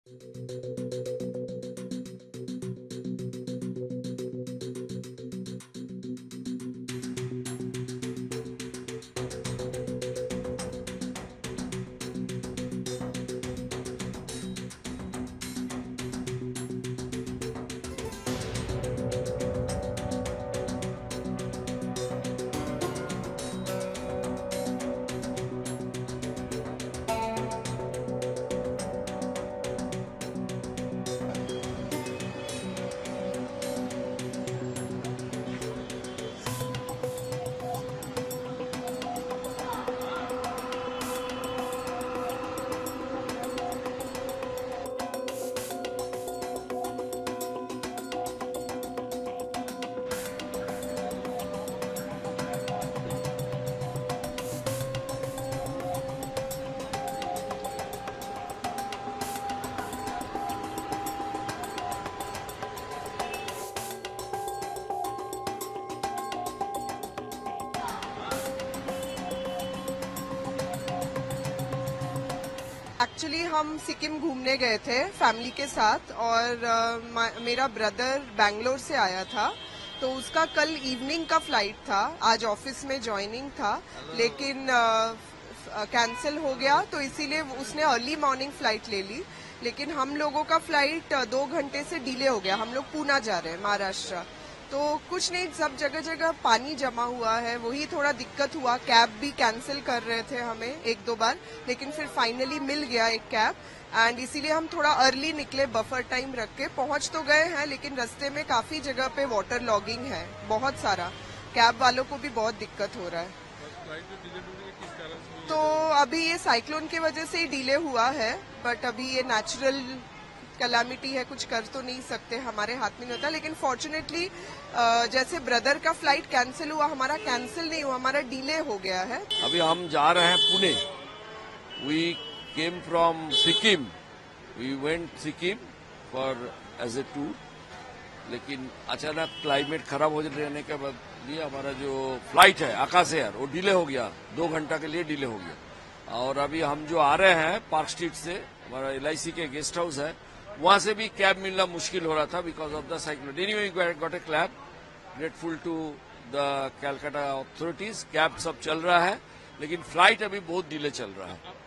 Actually हम सिक्किम घूमने गए थे फैमिली के साथ और मेरा ब्रदर बैंगलोर से आया था, तो उसका कल इवनिंग का फ्लाइट था। आज ऑफिस में ज्वाइनिंग था लेकिन कैंसिल हो गया, तो इसीलिए उसने अर्ली मॉर्निंग फ्लाइट ले ली। लेकिन हम लोगों का फ्लाइट 2 घंटे से डिले हो गया। हम लोग पूना जा रहे हैं, महाराष्ट्र। तो कुछ नहीं, सब जगह जगह पानी जमा हुआ है, वही थोड़ा दिक्कत हुआ। कैब भी कैंसिल कर रहे थे हमें 1-2 बार, लेकिन फिर फाइनली मिल गया एक कैब एंड इसीलिए हम थोड़ा अर्ली निकले, बफर टाइम रख के। पहुंच तो गए हैं लेकिन रास्ते में काफी जगह पे वाटर लॉगिंग है, बहुत सारा। कैब वालों को भी बहुत दिक्कत हो रहा है। तो अभी ये साइक्लोन की वजह से ही डिले हुआ है, बट अभी ये नेचुरल कैलामिटी है, कुछ कर तो नहीं सकते, हमारे हाथ में नहीं होता। लेकिन फॉर्चुनेटली जैसे ब्रदर का फ्लाइट कैंसिल हुआ, हमारा कैंसिल नहीं हुआ, हमारा डिले हो गया है। अभी हम जा रहे हैं Pune. We came from Sikkim, we went Sikkim for as a tour, लेकिन अचानक क्लाइमेट खराब हो रहने के बाद हमारा जो फ्लाइट है आकाश एयर वो डिले हो गया, 2 घंटा के लिए डिले हो गया। और अभी हम जो आ रहे हैं पार्क स्ट्रीट से, हमारा LIC के गेस्ट हाउस है, वहां से भी कैब मिलना मुश्किल हो रहा था because of the cyclone. Anyway we got a cab, grateful to the Calcutta authorities. Cab सब चल रहा है लेकिन फ्लाइट अभी बहुत डिले चल रहा है।